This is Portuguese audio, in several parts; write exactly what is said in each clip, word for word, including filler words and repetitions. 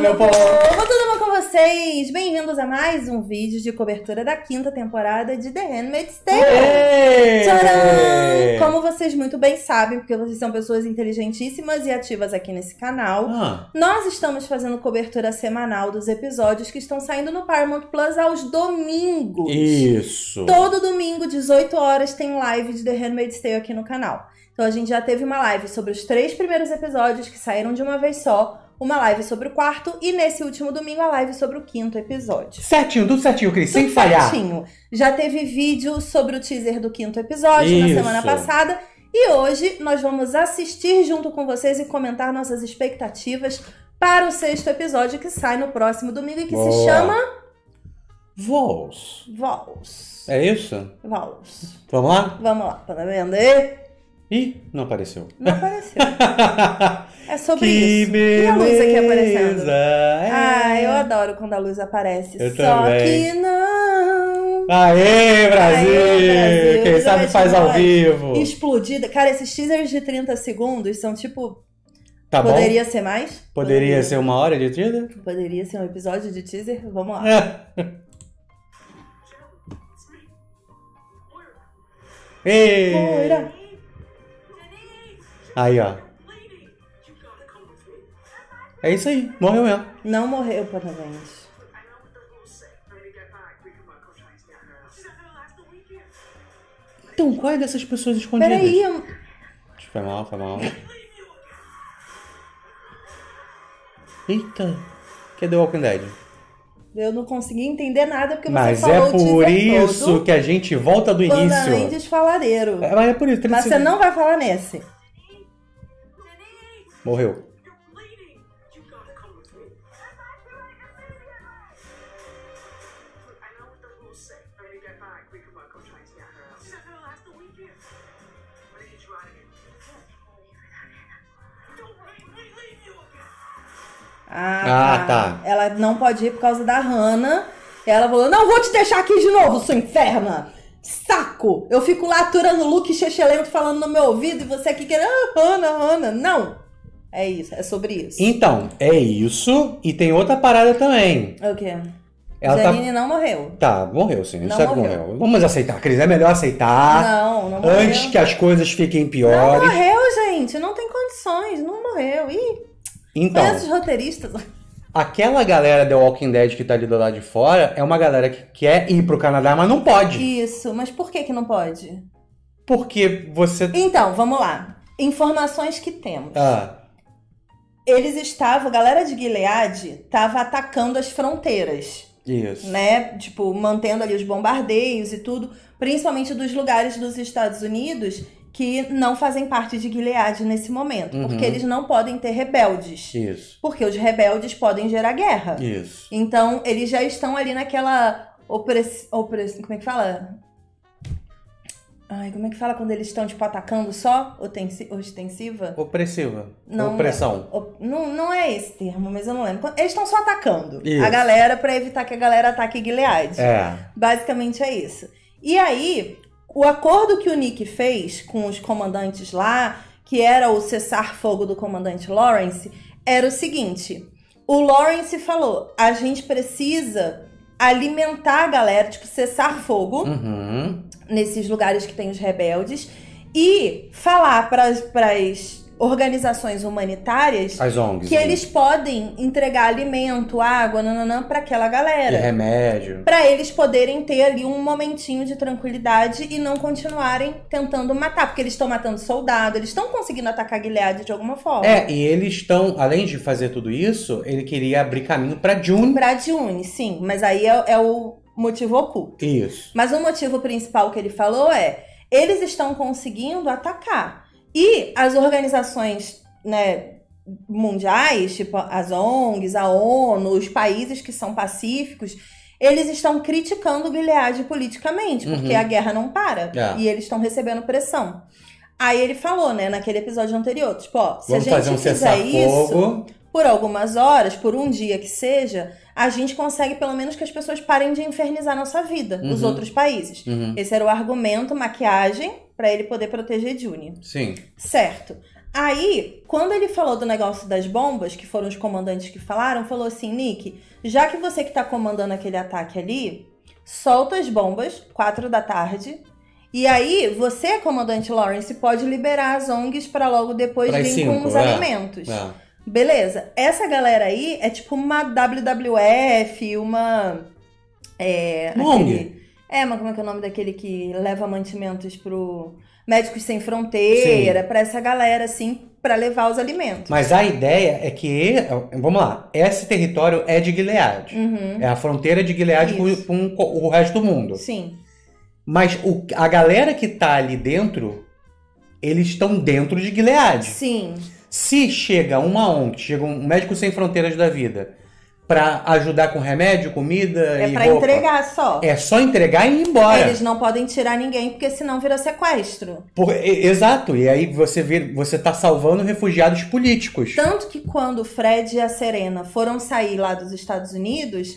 meu povo! Tudo bom com vocês? Bem-vindos a mais um vídeo de cobertura da quinta temporada de The Handmaid's Tale. Tcharam! Como vocês muito bem sabem, porque vocês são pessoas inteligentíssimas e ativas aqui nesse canal, ah. nós estamos fazendo cobertura semanal dos episódios que estão saindo no Paramount Plus aos domingos. Isso! Todo domingo, dezoito horas, tem live de The Handmaid's Tale aqui no canal. Então a gente já teve uma live sobre os três primeiros episódios que saíram de uma vez só, uma live sobre o quarto e nesse último domingo a live sobre o quinto episódio. Certinho, tudo certinho, Cris, sem tudo falhar. Certinho. Já teve vídeo sobre o teaser do quinto episódio Isso. na semana passada e hoje nós vamos assistir junto com vocês e comentar nossas expectativas para o sexto episódio que sai no próximo domingo e que Boa. se chama... Vols. Vols. É isso? Vols. Vamos lá? Vamos lá, tá vendo aí? Ih, não apareceu. Não apareceu. É sobre que isso. Beleza. E a luz aqui aparecendo. É. Ah, eu adoro quando a luz aparece. Eu Só também. que não. Aê, Brasil! Aê, Brasil. Quem sabe faz ao vivo. Explodida. Cara, esses teasers de trinta segundos são tipo... Tá Poderia bom? ser mais? Poderia, Poderia ser uma hora de teaser? Poderia ser um episódio de teaser? Vamos lá. Ei! Moira. Aí, ó. É isso aí, morreu mesmo. Não morreu, parabéns. Então, qual é dessas pessoas escondidas? Peraí, eu... Foi mal, foi mal. Eita, cadê o Walking Dead? Eu não consegui entender nada porque você mas falou é por o isso todo, que a gente volta do início. Além de faladeiro. É, mas é por isso. Mas você não vai falar nesse. Morreu. Ah, ah, tá. Ela não pode ir por causa da Hannah. Ela falou, não vou te deixar aqui de novo, sua inferna. Saco! Eu fico lá aturando o Luke Chechelento falando no meu ouvido e você aqui querendo, ah, Hannah, Hannah. Não. É isso, é sobre isso. Então, é isso. E tem outra parada também. O quê? Ela Janine tá... não morreu. Tá, morreu sim. A gente não sabe que morreu. morreu. Vamos aceitar, Cris. É melhor aceitar. Não, não morreu. Antes que as coisas fiquem piores. Não morreu, gente. Não tem condições. Não morreu. Ih. Então, esses roteiristas. Aquela galera The Walking Dead que tá ali do lado de fora é uma galera que quer ir pro Canadá, mas não pode. Isso, mas por que que não pode? Porque você... Então, vamos lá. Informações que temos. Ah. Eles estavam, a galera de Gilead tava atacando as fronteiras. Isso. Né? Tipo, mantendo ali os bombardeios e tudo, principalmente dos lugares dos Estados Unidos que não fazem parte de Gilead nesse momento. Uhum. Porque eles não podem ter rebeldes. Isso. Porque os rebeldes podem gerar guerra. Isso. Então, eles já estão ali naquela... Opress... Opress... Como é que fala? Ai, como é que fala quando eles estão, tipo, atacando só? Otensi... Ostensiva? Opressiva. Não, Opressão. Não, não, não é esse termo, mas eu não lembro. Eles estão só atacando isso. a galera pra evitar que a galera ataque Gilead. É. Basicamente é isso. E aí... O acordo que o Nick fez com os comandantes lá, que era o cessar-fogo do comandante Lawrence, era o seguinte. O Lawrence falou, a gente precisa alimentar a galera, tipo, cessar fogo uhum. nesses lugares que tem os rebeldes e falar para as organizações humanitárias as O N Gs, que né? eles podem entregar alimento, água, nananã, para aquela galera. E remédio. Para eles poderem ter ali um momentinho de tranquilidade e não continuarem tentando matar, porque eles estão matando soldado, eles estão conseguindo atacar Gilead de alguma forma. É, e eles estão, além de fazer tudo isso, ele queria abrir caminho para June. Para June, sim, mas aí é, é o motivo oculto. Isso. Mas o motivo principal que ele falou é, eles estão conseguindo atacar. E as organizações, né, mundiais, tipo as O N Gs, a ONU, os países que são pacíficos, eles estão criticando o Gilead politicamente, porque uhum. a guerra não para. É. E eles estão recebendo pressão. Aí ele falou, né, naquele episódio anterior, tipo, ó, se Vamos a gente fazer um fizer isso por algumas horas, por um dia que seja, a gente consegue pelo menos que as pessoas parem de infernizar nossa vida, uhum. os outros países. Uhum. Esse era o argumento, maquiagem, pra ele poder proteger June. Sim. Certo. Aí, quando ele falou do negócio das bombas, que foram os comandantes que falaram, falou assim, Nick, já que você que tá comandando aquele ataque ali, solta as bombas, quatro da tarde, e aí você, comandante Lawrence, pode liberar as O N Gs pra logo depois Pras vir cinco, com os é, alimentos. é. Beleza, essa galera aí é tipo uma W W F, uma... É, Uma O N G. aquele, é, mas como é que é o nome daquele que leva mantimentos pro Médicos Sem Fronteira, Sim. pra essa galera, assim, pra levar os alimentos. Mas a ideia é que, vamos lá, esse território é de Gilead. Uhum. É a fronteira de Gilead com, Isso. com o resto do mundo. Sim. Mas o, a galera que tá ali dentro, eles estão dentro de Gilead. Sim. Se chega uma O N G, chega um Médico Sem Fronteiras da vida, pra ajudar com remédio, comida É e pra roupa, entregar só. é só entregar e ir embora. Eles não podem tirar ninguém, porque senão vira sequestro. Por- e- exato, e aí você vê, você tá salvando refugiados políticos. Tanto que quando o Fred e a Serena foram sair lá dos Estados Unidos,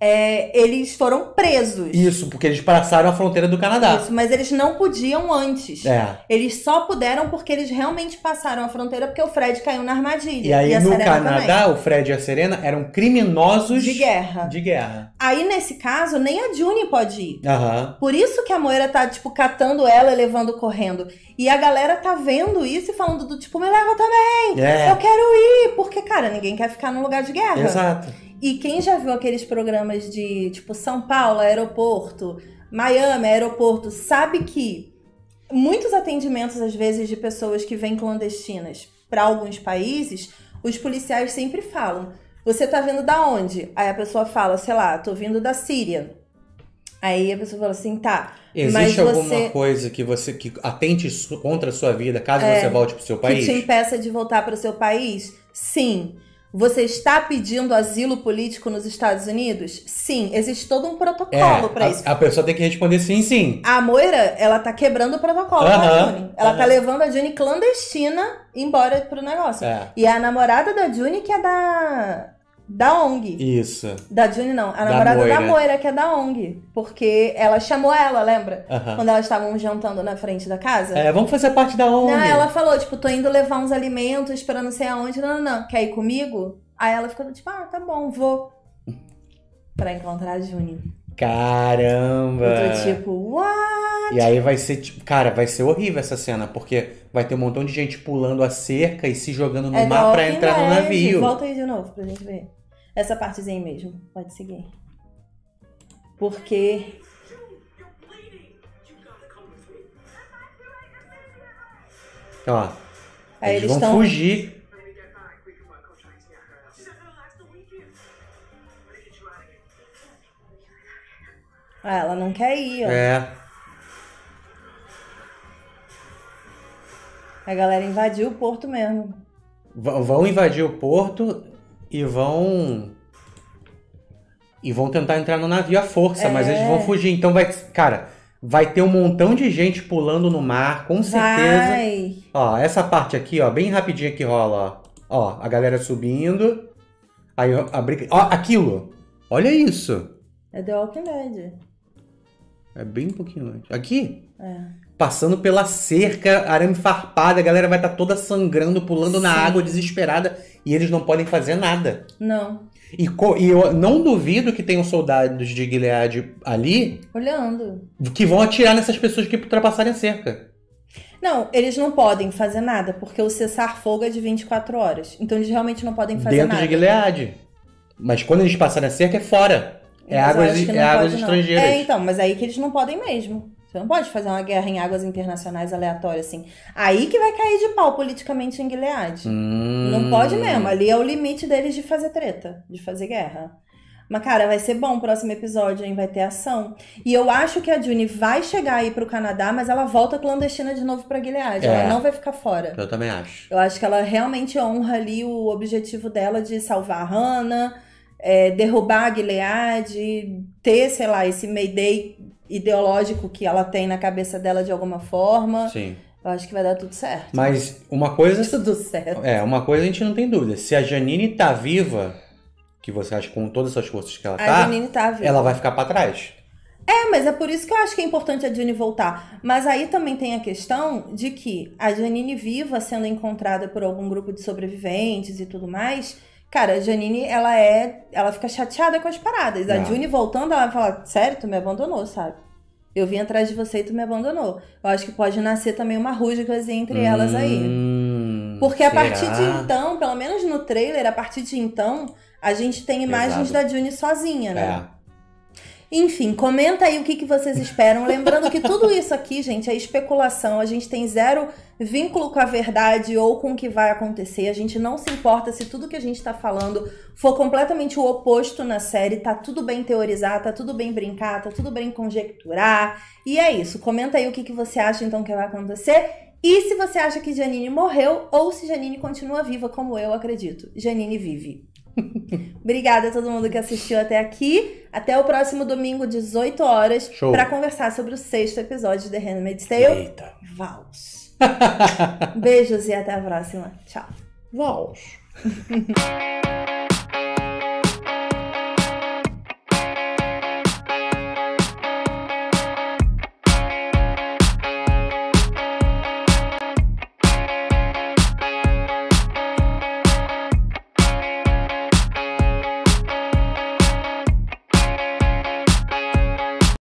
é, eles foram presos. Isso, porque eles passaram a fronteira do Canadá. Isso, mas eles não podiam antes. É. Eles só puderam porque eles realmente passaram a fronteira porque o Fred caiu na armadilha. E aí a no Serena Canadá, o Fred e a Serena eram criminosos também. De guerra. de guerra. Aí, nesse caso, nem a June pode ir. Aham. Por isso que a Moira tá, tipo, catando ela e levando correndo. E a galera tá vendo isso e falando do tipo, me leva também, É, eu quero ir. Porque, cara, ninguém quer ficar num lugar de guerra. exato. E quem já viu aqueles programas de, tipo, São Paulo, aeroporto, Miami, aeroporto, sabe que muitos atendimentos, às vezes, de pessoas que vêm clandestinas para alguns países, os policiais sempre falam, você tá vindo da onde? Aí a pessoa fala, sei lá, tô vindo da Síria. Aí a pessoa fala assim, tá, Existe mas alguma você... coisa que você que atente su- contra a sua vida caso É, você volte pro seu país? que te impeça de voltar para o seu país? Sim. Você está pedindo asilo político nos Estados Unidos? Sim. Existe todo um protocolo para isso. a, a pessoa tem que responder sim, sim. A Moira, ela tá quebrando o protocolo com a Aham, June. Ela aham. tá levando a June clandestina embora pro negócio. É. E é a namorada da June que é da... Da O N G. Isso. Da June, não. A Da namorada Moira. da Moira, que é da O N G. Porque ela chamou ela, lembra? Aham. Quando elas estavam jantando na frente da casa. É, vamos fazer parte da O N G. Não, ela falou, tipo, tô indo levar uns alimentos pra não sei aonde. Não, não, não. Quer ir comigo? Aí ela ficou tipo, ah, tá bom, vou. Pra encontrar a June. Caramba! Eu tô tipo, what? E aí vai ser, tipo, cara, vai ser horrível essa cena, porque vai ter um montão de gente pulando a cerca e se jogando no É mar The pra Walking entrar no Dead. navio. Volta aí de novo pra gente ver. Essa partezinha aí mesmo. Pode seguir. Porque... Ó, Aí eles, eles vão tão- fugir. Ah, ela não quer ir, ó. É, A galera invadiu o porto mesmo. v- vão invadir o porto e vão... E vão tentar entrar no navio à força, mas É. eles vão fugir. Então vai... Cara, vai ter um montão de gente pulando no mar, com certeza. Vai. Ó, essa parte aqui, ó, bem rapidinho que rola, ó. Ó, a galera subindo. Aí a briga... Ó, aquilo! Olha isso! É The Walking Dead. É bem um pouquinho antes. Aqui, É. passando pela cerca, arame farpado, a galera vai estar toda sangrando, pulando na Sim. água, desesperada, e eles não podem fazer nada. Não. E, co- e eu não duvido que tenham soldados de Gilead ali Olhando. que vão atirar nessas pessoas que ultrapassarem a cerca. Não, eles não podem fazer nada, porque o cessar-fogo é de vinte e quatro horas. Então eles realmente não podem fazer Dentro nada. de Gilead. Mas quando eles passarem a cerca, é fora. É Mas eu águas, acho que é não águas pode, não. estrangeiras. É, então, mas aí que eles não podem mesmo. Você não pode fazer uma guerra em águas internacionais aleatórias, assim. Aí que vai cair de pau politicamente em Gilead. Hum. Não pode mesmo. Ali é o limite deles de fazer treta, de fazer guerra. Mas, cara, vai ser bom o próximo episódio, hein? Vai ter ação. E eu acho que a June vai chegar aí pro Canadá, mas ela volta clandestina de novo pra Gilead. É. Ela não vai ficar fora. Eu também acho. Eu acho que ela realmente honra ali o objetivo dela de salvar a Hannah, é, derrubar a Gilead, ter, sei lá, esse Mayday ideológico que ela tem na cabeça dela de alguma forma. Sim. Eu acho que vai dar tudo certo. Mas uma coisa... Tudo certo. É, uma coisa a gente não tem dúvida. Se a Janine tá viva, que você acha com todas essas forças que ela A tá, Janine tá viva. ela vai ficar pra trás. É, mas é por isso que eu acho que é importante a Juni voltar. Mas aí também tem a questão de que a Janine viva sendo encontrada por algum grupo de sobreviventes e tudo mais. Cara, a Janine, ela é... Ela fica chateada com as paradas. A É. Juni voltando, ela vai falar, sério, tu me abandonou, sabe? Eu vim atrás de você e tu me abandonou. Eu acho que pode nascer também uma rusgazinha entre hum, elas aí. Porque a será? partir de então, pelo menos no trailer, a partir de então, a gente tem imagens Pesado. da Juni sozinha, né? É. Enfim, comenta aí o que, que vocês esperam. Lembrando que tudo isso aqui, gente, é especulação. A gente tem zero vínculo com a verdade ou com o que vai acontecer. A gente não se importa se tudo que a gente tá falando for completamente o oposto na série. Tá tudo bem teorizar, tá tudo bem brincar, tá tudo bem conjecturar. E é isso. Comenta aí o que, que você acha, então, que vai acontecer. E se você acha que Janine morreu ou se Janine continua viva, como eu acredito. Janine vive. Obrigada a todo mundo que assistiu até aqui. Até o próximo domingo, dezoito horas, para conversar sobre o sexto episódio de The Handmaid's Tale. Eita. Vals. Beijos e até a próxima. Tchau. Vals.